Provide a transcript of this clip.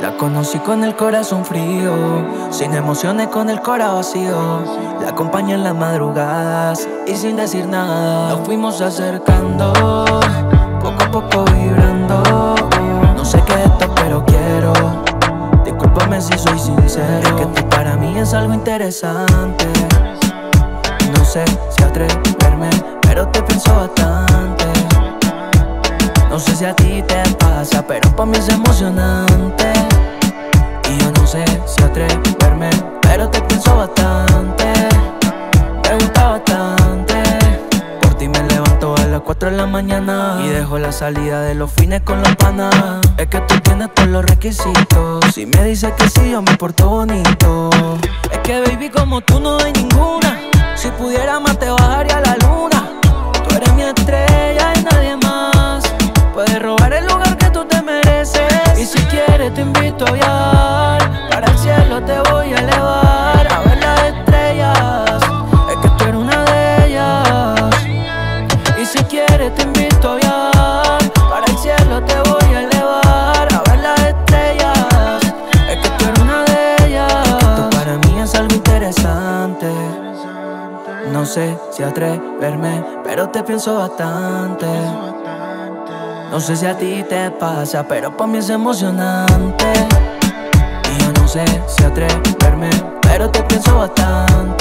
La conocí con el corazón frío, sin emociones con el corazón vacío. La acompañé en las madrugadas y sin decir nada nos fuimos acercando, poco a poco vibrando. No sé qué es esto pero quiero, discúlpame si soy sincero, es que tú para mí es algo interesante. No sé si atreverme, pero te pienso bastante. No sé si a ti te pasa, pero pa' mí es emocionante. Y yo no sé si atreverme, pero te pienso bastante. Me gusta bastante. Por ti me levanto a las 4 de la mañana y dejo la salida de los fines con los panas. Es que tú tienes todos los requisitos. Si me dices que sí, yo me porto bonito. Es que baby, como tú no hay ninguna. Si pudiera más te bajaría a la luna. Tú eres mi estrella y nadie más puede robar el lugar que tú te mereces. Y si quieres te invito a viajar, para el cielo te voy a elevar, a ver las estrellas, es que tú eres una de ellas. Y si quieres te invito a viajar, para el cielo te voy a elevar, a ver las estrellas, es que tú eres una de ellas. Esto para mí es algo interesante. No sé si atreverme, pero te pienso bastante. No sé si a ti te pasa, pero pa' mí es emocionante. Y yo no sé si atreverme, pero te pienso bastante.